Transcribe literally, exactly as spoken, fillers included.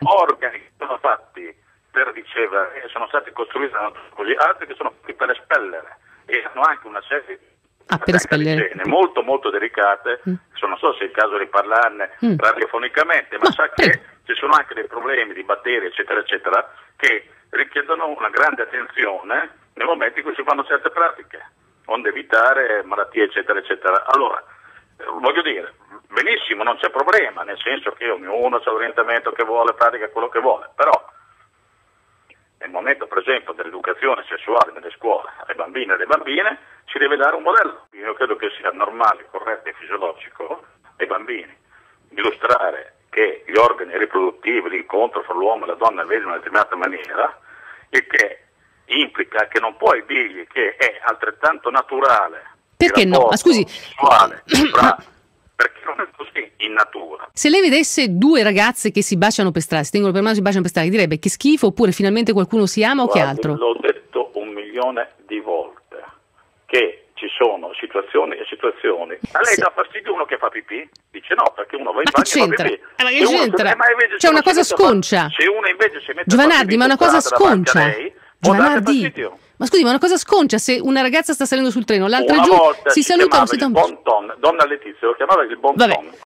organi che sono fatti per ricevere, sono stati costruiti così, altri che sono fatti per espellere, e hanno anche una serie di ah, per espellere. molto molto delicate, mm. non so se è il caso di parlarne mm. radiofonicamente, ma, ma sa che prego. Ci sono anche dei problemi di batteri eccetera eccetera che richiedono una grande attenzione nel momento in cui si fanno certe pratiche, onde evitare malattie eccetera eccetera. Allora, eh, voglio dire, benissimo, non c'è problema, nel senso che ognuno ha l'orientamento che vuole, pratica quello che vuole, però nel momento per esempio dell'educazione sessuale nelle scuole ai bambini e alle bambine si deve dare un modello. Io credo che sia normale, corretto e fisiologico ai bambini illustrare che gli organi riproduttivi, l'incontro fra l'uomo e la donna avviene in una determinata maniera, il che implica che non puoi dirgli che è altrettanto naturale. Perché no? Ma scusi, sessuale, fra, perché non è così in natura. Se lei vedesse due ragazze che si baciano per strada, si tengono per mano e si baciano per strada, direbbe che schifo, oppure finalmente qualcuno si ama o Guardi, che altro? L'ho detto un milione di volte, che ci sono situazioni e situazioni. A lei sì. dà fastidio uno che fa pipì? Dice no, perché uno va in bagno e fa pipì. Ma che c'entra? Eh, C'è una cosa sconcia. Se uno invece si mette Giovanardi, ma è una cosa sconcia. Lei, Giovanardi, ma scusi, ma è una cosa sconcia se una ragazza sta salendo sul treno, l'altra giù, si salutano, si il bon ton, donna Letizia lo chiamava il bon ton.